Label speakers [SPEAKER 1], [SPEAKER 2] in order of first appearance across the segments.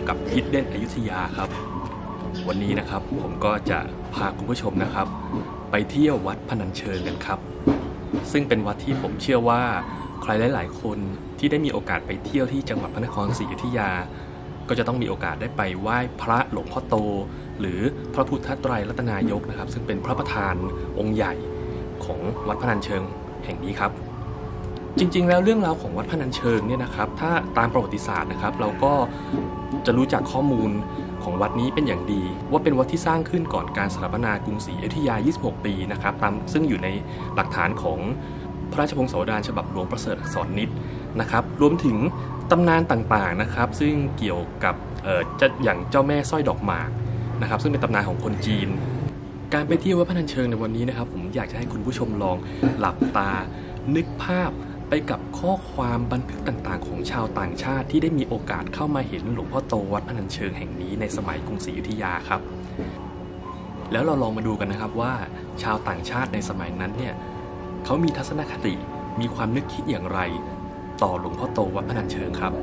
[SPEAKER 1] กับ Hidden อยุธยาครับวันนี้นะครับผมก็จะพาคุณผู้ชมนะครับไปเที่ยววัดพนัญเชิงกันครับซึ่งเป็นวัดที่ผมเชื่อว่าใครหลายๆคนที่ได้มีโอกาสไปเที่ยวที่จังหวัดพระนครศรีอยุธยาก็จะต้องมีโอกาสได้ไปไหว้พระหลวงพ่อโตหรือพระพุทธไตรรัตนายกนะครับซึ่งเป็นพระประธานองค์ใหญ่ของวัดพนัญเชิงแห่งนี้ครับจริงๆแล้วเรื่องราวของวัดพนัญเชิงเนี่ยนะครับถ้าตามประวัติศาสตร์นะครับเราก็จะรู้จักข้อมูลของวัดนี้เป็นอย่างดีว่าเป็นวัดที่สร้างขึ้นก่อนการสถาปนากรุงศรีอยุธยา26 ปีนะครับตามซึ่งอยู่ในหลักฐานของพระราชพงศาวดารฉบับหลวงประเสริฐอักษรนิตนะครับรวมถึงตำนานต่างๆนะครับซึ่งเกี่ยวกับอย่างเจ้าแม่สร้อยดอกหมากนะครับซึ่งเป็นตำนานของคนจีนการไปเที่ยววัดพนัญเชิงในวันนี้นะครับผมอยากจะให้คุณผู้ชมลองหลับตานึกภาพไปกับข้อความบันทึกต่างๆของชาวต่างชาติที่ได้มีโอกาสเข้ามาเห็นหลวงพ่อโตวัดพนัญเชิงแห่งนี้ในสมัยกรุงศรีอยุธยาครับแล้วเราลองมาดูกันนะครับว่าชาวต่างชาติในสมัยนั้นเนี่ยเขามีทัศนคติมีความนึกคิดอย่างไรต่อหลวงพ่อโตวัดพนัญเชิงครับ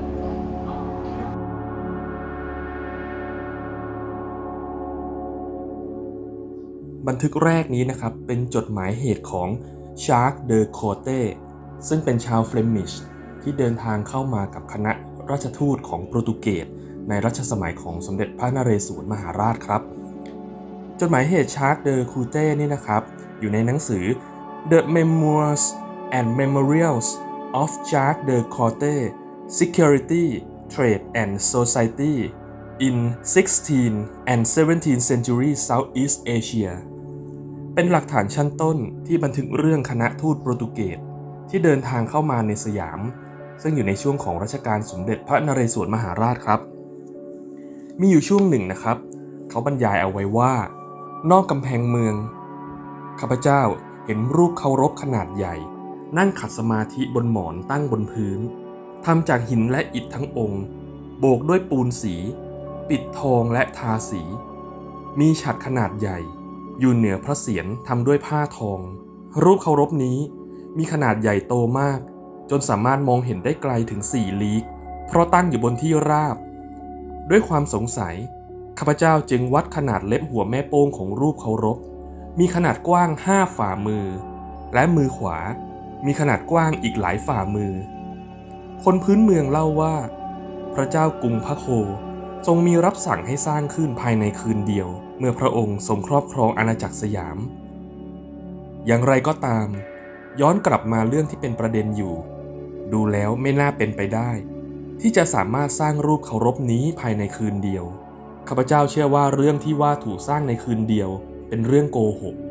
[SPEAKER 1] บันทึกแรกนี้นะครับเป็นจดหมายเหตุของชาร์กเดอโคเต้ซึ่งเป็นชาวเฟลมิชที่เดินทางเข้ามากับคณะราชทูตของโปรตุเกสในรัชสมัยของสมเด็จพระนเรศวรมหาราชครับจดหมายเหตุชาร์กเดอโคเต้นี่นะครับอยู่ในหนังสือ The Memoirs and Memorials of Jacques de Cotte Security Trade and Society in 16th and 17th Century Southeast Asia เป็นหลักฐานชั้นต้นที่บันทึกเรื่องคณะทูตโปรตุเกสที่เดินทางเข้ามาในสยามซึ่งอยู่ในช่วงของรัชกาลสมเด็จพระนเรศวรมหาราชครับมีอยู่ช่วงหนึ่งนะครับเขาบรรยายเอาไว้ว่านอกกำแพงเมืองข้าพเจ้าเห็นรูปเคารพขนาดใหญ่นั่งขัดสมาธิบนหมอนตั้งบนพื้นทำจากหินและอิฐทั้งองค์โบกด้วยปูนสีปิดทองและทาสีมีฉัตรขนาดใหญ่อยู่เหนือพระเศียรทำด้วยผ้าทองรูปเคารพนี้มีขนาดใหญ่โตมากจนสามารถมองเห็นได้ไกลถึง4 ลี้เพราะตั้งอยู่บนที่ราบด้วยความสงสัยข้าพเจ้าจึงวัดขนาดเล็บหัวแม่โป้งของรูปเคารพมีขนาดกว้าง5 ฝ่ามือและมือขวามีขนาดกว้างอีกหลายฝ่ามือคนพื้นเมืองเล่าว่าพระเจ้ากรุงพระโคทรงมีรับสั่งให้สร้างขึ้นภายในคืนเดียวเมื่อพระองค์ทรงครอบครองอาณาจักรสยามอย่างไรก็ตามย้อนกลับมาเรื่องที่เป็นประเด็นอยู่ดูแล้วไม่น่าเป็นไปได้ที่จะสามารถสร้างรูปเคารพนี้ภายในคืนเดียวข้าพเจ้าเชื่อว่าเรื่องที่ว่าถูกสร้างในคืนเดียวเป็นเรื่องโกหก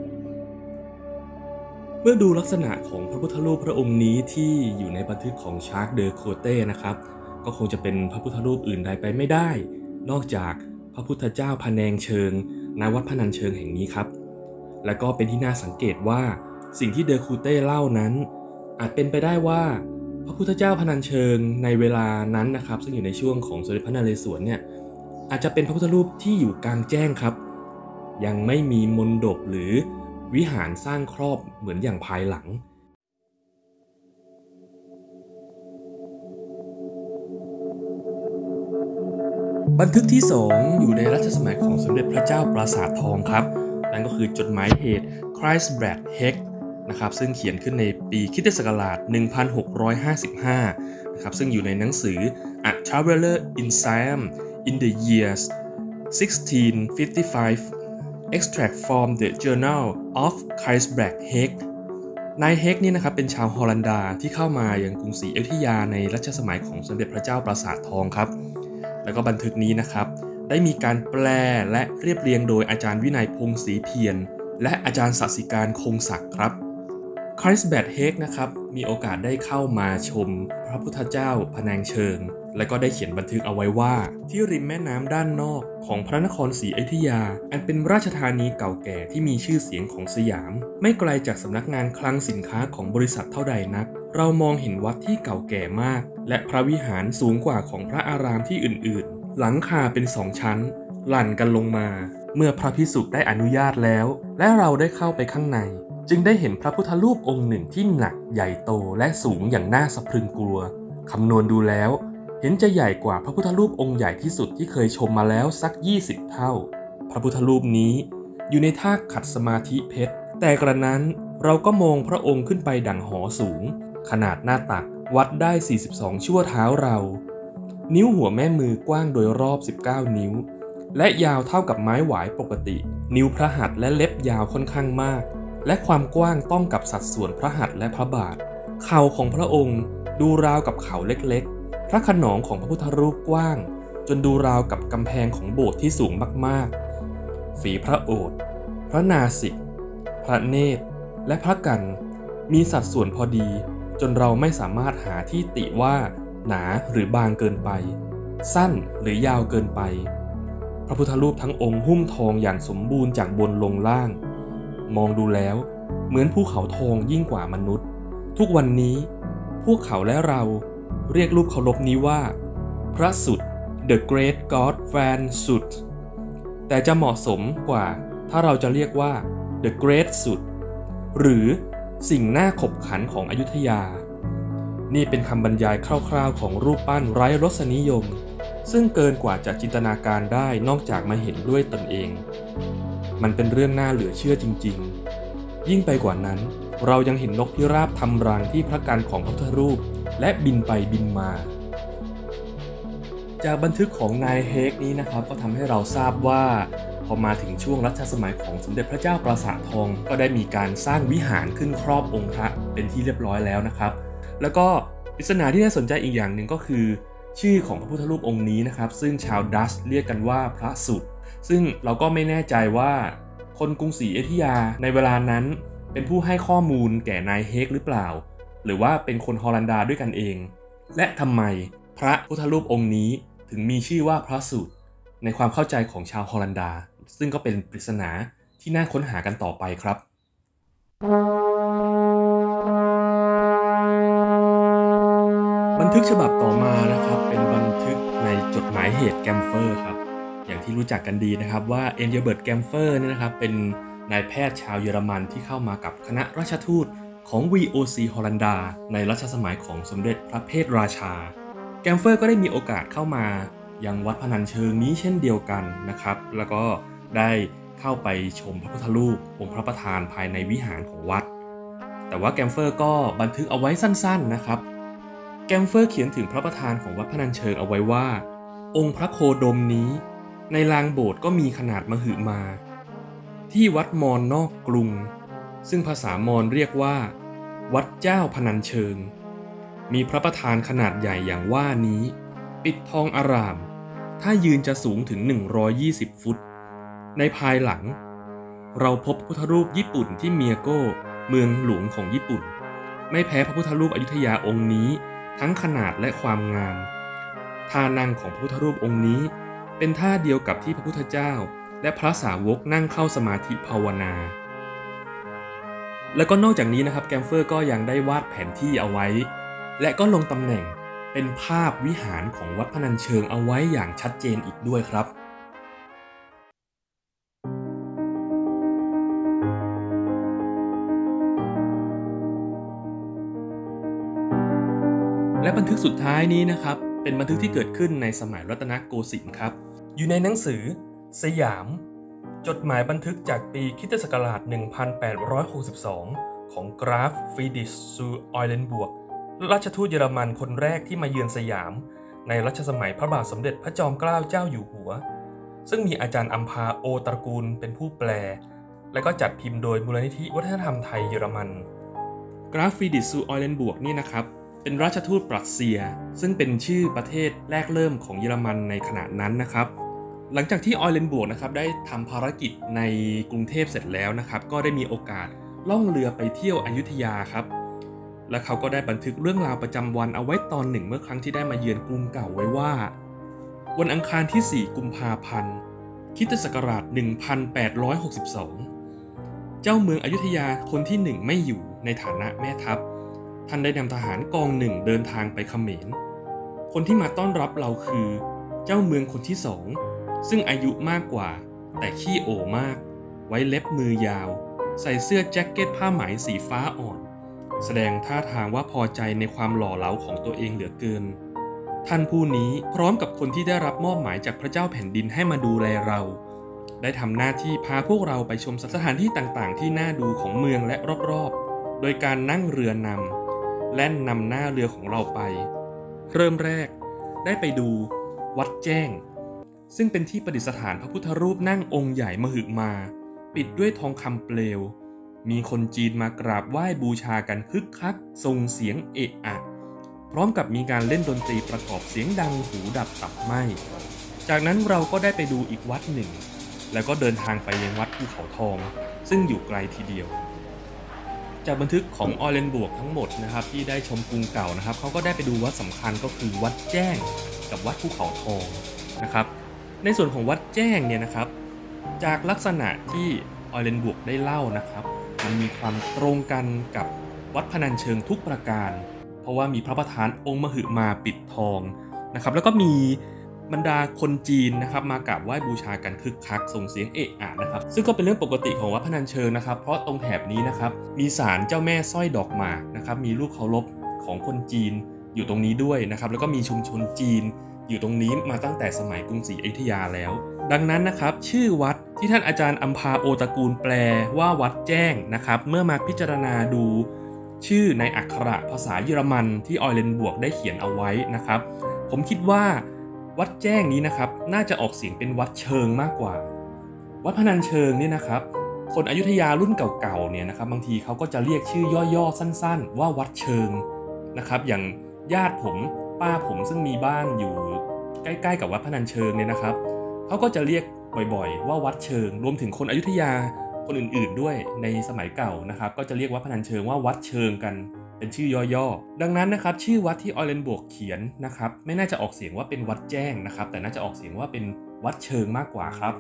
[SPEAKER 1] เมื่อดูลักษณะของพระพุทธรูปพระองค์นี้ที่อยู่ในบันทึกของชาร์กเดอโคเต้นะครับก็คงจะเป็นพระพุทธรูปอื่นใดไปไม่ได้นอกจากพระพุทธเจ้าพะแนงเชิงณวัดพนัญเชิงแห่งนี้ครับและก็เป็นที่น่าสังเกตว่าสิ่งที่เดอคูเต้เล่านั้นอาจเป็นไปได้ว่าพระพุทธเจ้าพนัญเชิงในเวลานั้นนะครับซึ่งอยู่ในช่วงของสมเด็จพระนเรศวรเนี่ยอาจจะเป็นพระพุทธรูปที่อยู่กลางแจ้งครับยังไม่มีมณฑปหรือวิหารสร้างครอบเหมือนอย่างภายหลังบันทึกที่2อยู่ในรัชสมัยของสมเด็จพระเจ้าปราสาททองครับนั่นก็คือจดหมายเหตุ Kruisberg Heck นะครับซึ่งเขียนขึ้นในปีค.ศ. 1655นะครับซึ่งอยู่ในหนังสือ A Traveler in Siam in the Years 1655 Extract from the Journal of Kruisberg Heck นายเฮกนี่นะครับเป็นชาวฮอลันดาที่เข้ามายังกรุงศรีอยุธยาในรัชสมัยของสมเด็จพระเจ้าปราสาททองครับแล้วก็บันทึกนี้นะครับได้มีการแปลและเรียบเรียงโดยอาจารย์วินัยพงศ์ศรีเพียรและอาจารย์ศศิการคงศักดิ์ครับคริสแบดเฮกนะครับมีโอกาสได้เข้ามาชมพระพุทธเจ้าพะแนงเชิงและก็ได้เขียนบันทึกเอาไว้ว่าที่ริมแม่น้ำด้านนอกของพระนครศรีอยุธยาอันเป็นราชธานีเก่าแก่ที่มีชื่อเสียงของสยามไม่ไกลจากสำนักงานคลังสินค้าของบริษัทเท่าใดนักเรามองเห็นวัดที่เก่าแก่มากและพระวิหารสูงกว่าของพระอารามที่อื่นๆหลังคาเป็น2 ชั้นหลั่นกันลงมาเมื่อพระภิกษุได้อนุญาตแล้วและเราได้เข้าไปข้างในจึงได้เห็นพระพุทธรูปองค์หนึ่งที่หนักใหญ่โตและสูงอย่างน่าสะพรึงกลัวคำนวณดูแล้วเห็นจะใหญ่กว่าพระพุทธรูปองค์ใหญ่ที่สุดที่เคยชมมาแล้วสัก20 เท่าพระพุทธรูปนี้อยู่ในท่าขัดสมาธิเพชรแต่กระนั้นเราก็มองพระองค์ขึ้นไปดั่งหอสูงขนาดหน้าตักวัดได้42ชั่วเท้าเรานิ้วหัวแม่มือกว้างโดยรอบ19นิ้วและยาวเท่ากับไม้หวายปกตินิ้วพระหัตถ์และเล็บยาวค่อนข้างมากและความกว้างต้องกับสัดส่วนพระหัตถ์และพระบาทเข่าของพระองค์ดูราวกับเข่าเล็กๆพระขนองของพระพุทธรูปกว้างจนดูราวกับกำแพงของโบสถ์ที่สูงมากๆฝีพระโอษฐ์พระนาสิกพระเนตรและพระกันมีสัดส่วนพอดีจนเราไม่สามารถหาที่ติว่าหนาหรือบางเกินไปสั้นหรือยาวเกินไปพระพุทธรูปทั้งองค์หุ้มทองอย่างสมบูรณ์จากบนลงล่างมองดูแล้วเหมือนภูเขาทองยิ่งกว่ามนุษย์ทุกวันนี้พวกเขาและเราเรียกรูปเคารพนี้ว่าพระสุด The Great God Van Sut แต่จะเหมาะสมกว่าถ้าเราจะเรียกว่า The Great Sut หรือสิ่งน่าขบขันของอยุธยานี่เป็นคำบรรยายคร่าวๆของรูปปั้นไร้รสนิยมซึ่งเกินกว่าจะจินตนาการได้นอกจากมาเห็นด้วยตนเองมันเป็นเรื่องน่าเหลือเชื่อจริงๆยิ่งไปกว่านั้นเรายังเห็นนกพิราบทำรังที่พระกันของพระพุทธรูปและบินไปบินมาจากบันทึกของนายเฮกนี้นะครับก็ทำให้เราทราบว่าพอมาถึงช่วงรัชสมัยของสมเด็จพระเจ้าปราสาททองก็ได้มีการสร้างวิหารขึ้นครอบองค์พระเป็นที่เรียบร้อยแล้วนะครับแล้วก็ปริศนาที่น่าสนใจอีกอย่างหนึ่งก็คือชื่อของพระพุทธรูปองค์นี้นะครับซึ่งชาวดัชเรียกกันว่าพระสุดซึ่งเราก็ไม่แน่ใจว่าคนกรุงศรีอยุธยาในเวลานั้นเป็นผู้ให้ข้อมูลแก่นายเฮกหรือเปล่าหรือว่าเป็นคนฮอลันดาด้วยกันเองและทำไมพระพุทธรูปองค์นี้ถึงมีชื่อว่าพระสุดในความเข้าใจของชาวฮอลันดาซึ่งก็เป็นปริศนาที่น่าค้นหากันต่อไปครับบันทึกฉบับต่อมานะครับเป็นบันทึกในจดหมายเหตุแกมเฟอร์ครับอย่างที่รู้จักกันดีนะครับว่าเอ็นเยเบิร์ตแกมเฟอร์เนี่ยนะครับเป็นนายแพทย์ชาวเยอรมันที่เข้ามากับคณะราชทูตของ VOC ฮอลันดาในรัชสมัยของสมเด็จพระเพทราชาแกมเฟอร์ก็ได้มีโอกาสเข้ามายังวัดพนัญเชิงนี้เช่นเดียวกันนะครับแล้วก็ได้เข้าไปชมพระพุทธรูปองค์พระประธานภายในวิหารของวัดแต่ว่าแกมเฟอร์ก็บันทึกเอาไว้สั้นๆนะครับแกมเฟอร์เขียนถึงพระประธานของวัดพนัญเชิงเอาไว้ว่าองค์พระโคดมนี้ในลานโบสถ์ก็มีขนาดมหึมาที่วัดมอญนอกกรุงซึ่งภาษามอญเรียกว่าวัดเจ้าพนัญเชิงมีพระประธานขนาดใหญ่อย่างว่านี้ปิดทองอร่ามถ้ายืนจะสูงถึง120 ฟุตในภายหลังเราพบพุทธรูปญี่ปุ่นที่เมียโก้เมืองหลวงของญี่ปุ่นไม่แพ้พระพุทธรูปอยุธยาองค์นี้ทั้งขนาดและความงามท่านั่งของพระพุทธรูปองค์นี้เป็นท่าเดียวกับที่พระพุทธเจ้าและพระสาวกนั่งเข้าสมาธิภาวนาแล้วก็นอกจากนี้นะครับแกมเฟอร์ก็ยังได้วาดแผนที่เอาไว้และก็ลงตำแหน่งเป็นภาพวิหารของวัดพนัญเชิงเอาไว้อย่างชัดเจนอีกด้วยครับและบันทึกสุดท้ายนี้นะครับเป็นบันทึกที่เกิดขึ้นในสมัยรัตนโกสินทร์ครับอยู่ในหนังสือสยามจดหมายบันทึกจากปีค.ศ. 1862ของกราฟฟีดิชซูออยเลนบวกราชทูตเยอรมันคนแรกที่มาเยือนสยามในรัชสมัยพระบาทสมเด็จพระจอมเกล้าเจ้าอยู่หัวซึ่งมีอาจารย์อัมพาโอตระกูลเป็นผู้แปลและก็จัดพิมพ์โดยมูลนิธิวัฒนธรรมไทยเยอรมันกราฟฟีดิชซูออยเลนบวกนี่นะครับเป็นราชทูตปรัสเซียซึ่งเป็นชื่อประเทศแรกเริ่มของเยอรมันในขณะนั้นนะครับหลังจากที่ออยเลนบวกนะครับได้ทำภารกิจในกรุงเทพเสร็จแล้วนะครับก็ได้มีโอกาสล่องเรือไปเที่ยวอยุธยาครับและเขาก็ได้บันทึกเรื่องราวประจำวันเอาไว้ตอนหนึ่งเมื่อครั้งที่ได้มาเยือนกรุงเก่าไว้ว่าวันอังคารที่4 กุมภาพันธ์ค.ศ. 1862เจ้าเมืองอยุธยาคนที่1ไม่อยู่ในฐานะแม่ทัพท่านได้นำทหารกองหนึ่งเดินทางไปเขมรคนที่มาต้อนรับเราคือเจ้าเมืองคนที่2ซึ่งอายุมากกว่าแต่ขี้โอมากไว้เล็บมือยาวใส่เสื้อแจ็คเก็ตผ้าไหมสีฟ้าอ่อนแสดงท่าทางว่าพอใจในความหล่อเหลาของตัวเองเหลือเกินท่านผู้นี้พร้อมกับคนที่ได้รับมอบหมายจากพระเจ้าแผ่นดินให้มาดูแลเราได้ทำหน้าที่พาพวกเราไปชมสถานที่ต่างๆที่น่าดูของเมืองและรอบๆโดยการนั่งเรือนำแล่นนำหน้าเรือของเราไปเริ่มแรกได้ไปดูวัดแจ้งซึ่งเป็นที่ประดิษฐานพระพุทธรูปนั่งองค์ใหญ่มหึมาปิดด้วยทองคำเปลวมีคนจีนมากราบไหว้บูชากันคึกคักส่งเสียงเอะอะพร้อมกับมีการเล่นดนตรีประกอบเสียงดังหูดับตับไหม้จากนั้นเราก็ได้ไปดูอีกวัดหนึ่งแล้วก็เดินทางไปยังวัดภูเขาทองซึ่งอยู่ไกลทีเดียวจากบันทึกของออเรนบวกทั้งหมดนะครับที่ได้ชมกรุงเก่านะครับเขาก็ได้ไปดูวัดสำคัญก็คือวัดแจ้งกับวัดภูเขาทองนะครับในส่วนของวัดแจ้งเนี่ยนะครับจากลักษณะที่ออเรนบวกได้เล่านะครับมันมีความตรงกันกับวัดพนัญเชิงทุกประการเพราะว่ามีพระประธานองค์มหึมาปิดทองนะครับแล้วก็มีบรรดาคนจีนนะครับมากราบไหว้บูชากันคึกคักส่งเสียงเอะอะนะครับซึ่งก็เป็นเรื่องปกติของวัดพนัญเชิงนะครับเพราะตรงแถบนี้นะครับมีศาลเจ้าแม่สร้อยดอกหมากนะครับมีรูปเคารพของคนจีนอยู่ตรงนี้ด้วยนะครับแล้วก็มีชุมชนจีนอยู่ตรงนี้มาตั้งแต่สมัยกรุงศรีอยุธยาแล้วดังนั้นนะครับชื่อวัดที่ท่านอาจารย์อัมพาโอตระกูลแปลว่าวัดแจ้งนะครับเมื่อมาพิจารณาดูชื่อในอักขระภาษาเยอรมันที่ออยเลนบวกได้เขียนเอาไว้นะครับผมคิดว่าวัดแจ้งนี้นะครับน่าจะออกเสียงเป็นวัดเชิงมากกว่าวัดพนัญเชิงเนี่ยนะครับคนอยุธยารุ่นเก่าๆเนี่ยนะครับบางทีเขาก็จะเรียกชื่อย่อๆสั้นๆว่าวัดเชิงนะครับอย่างญาติผมป้าผมซึ่งมีบ้านอยู่ใกล้ๆกับวัดพนัญเชิงเนี่ยนะครับเขาก็จะเรียกบ่อยๆว่าวัดเชิงรวมถึงคนอยุธยาคนอื่นๆด้วยในสมัยเก่านะครับก็จะเรียกวัดพนัญเชิงว่าวัดเชิงกันเป็นชื่อย่อๆดังนั้นนะครับชื่อวัดที่ออยเลนบวกเขียนนะครับไม่น่าจะออกเสียงว่าเป็นวัดแจ้งนะครับแต่น่าจะออกเสียงว่าเป็นวัดเชิงมากกว่าครับ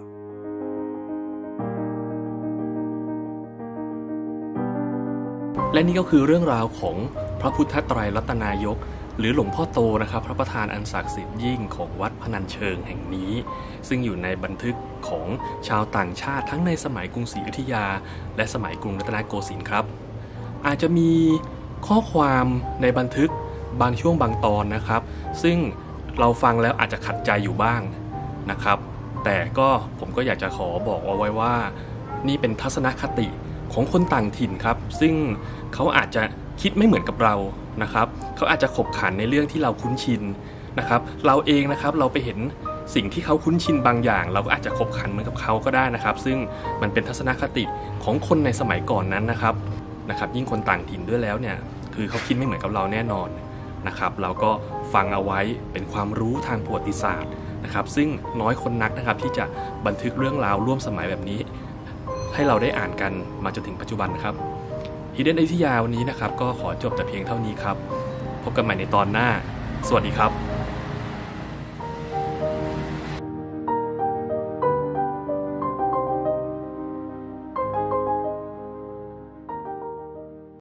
[SPEAKER 1] และนี่ก็คือเรื่องราวของพระพุทธไตรรัตนายกหรือหลวงพ่อโตนะครับพระประธานอันศักดิ์สิทธิ์ยิ่งของวัดพนัญเชิงแห่งนี้ซึ่งอยู่ในบันทึกของชาวต่างชาติทั้งในสมัยกรุงศรีอยุธยาและสมัยกรุงรัตนโกสินทร์ครับอาจจะมีข้อความในบันทึกบางช่วงบางตอนนะครับซึ่งเราฟังแล้วอาจจะขัดใจอยู่บ้างนะครับแต่ก็ผมก็อยากจะขอบอกเอาไว้ว่านี่เป็นทัศนคติของคนต่างถิ่นครับซึ่งเขาอาจจะคิดไม่เหมือนกับเรานะครับเขาอาจจะขบขันในเรื่องที่เราคุ้นชินนะครับเราเองนะครับเราไปเห็นสิ่งที่เขาคุ้นชินบางอย่างเราก็อาจจะขบขันเหมือนกับเขาก็ได้นะครับซึ่งมันเป็นทัศนคติของคนในสมัยก่อนนั้นนะครับยิ่งคนต่างถิ่นด้วยแล้วเนี่ยคือเขาคิดไม่เหมือนกับเราแน่นอนนะครับเราก็ฟังเอาไว้เป็นความรู้ทางประวัติศาสตร์นะครับซึ่งน้อยคนนักนะครับที่จะบันทึกเรื่องราวร่วมสมัยแบบนี้ให้เราได้อ่านกันมาจนถึงปัจจุบันนะครับHidden อยุธยาวันนี้นะครับก็ขอจบแต่เพียงเท่านี้ครับพบกันใหม่ในตอนหน้าสวัสดีครับ